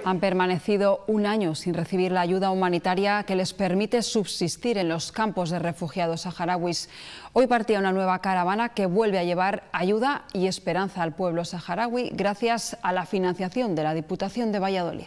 Han permanecido un año sin recibir la ayuda humanitaria que les permite subsistir en los campos de refugiados saharauis. Hoy partía una nueva caravana que vuelve a llevar ayuda y esperanza al pueblo saharaui gracias a la financiación de la Diputación de Valladolid.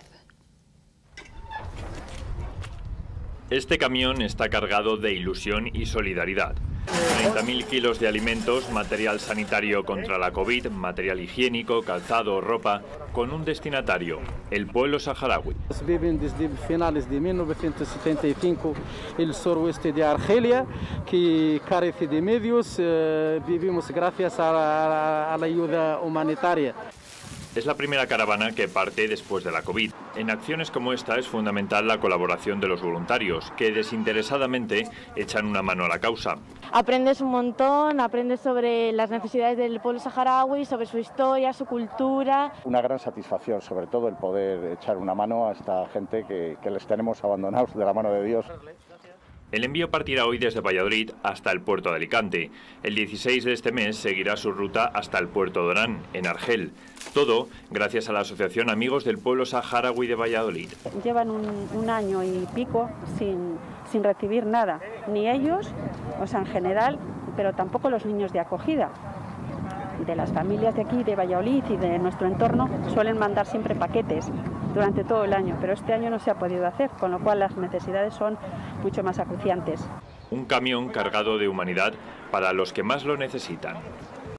Este camión está cargado de ilusión y solidaridad. 30.000 kilos de alimentos, material sanitario contra la COVID, material higiénico, calzado, ropa, con un destinatario, el pueblo saharaui. Viven desde finales de 1975 el suroeste de Argelia, que carece de medios. Vivimos gracias a la ayuda humanitaria. Es la primera caravana que parte después de la COVID. En acciones como esta es fundamental la colaboración de los voluntarios, que desinteresadamente echan una mano a la causa. Aprendes un montón, aprendes sobre las necesidades del pueblo saharaui, sobre su historia, su cultura. Una gran satisfacción, sobre todo el poder echar una mano a esta gente que les tenemos abandonados de la mano de Dios. El envío partirá hoy desde Valladolid hasta el puerto de Alicante. El 16 de este mes seguirá su ruta hasta el puerto de Orán, en Argel. Todo gracias a la Asociación Amigos del Pueblo Saharaui de Valladolid. Llevan un año y pico sin recibir nada, ni ellos, o sea, en general, pero tampoco los niños de acogida. De las familias de aquí, de Valladolid y de nuestro entorno, suelen mandar siempre paquetes durante todo el año, pero este año no se ha podido hacer, con lo cual las necesidades son mucho más acuciantes. Un camión cargado de humanidad para los que más lo necesitan.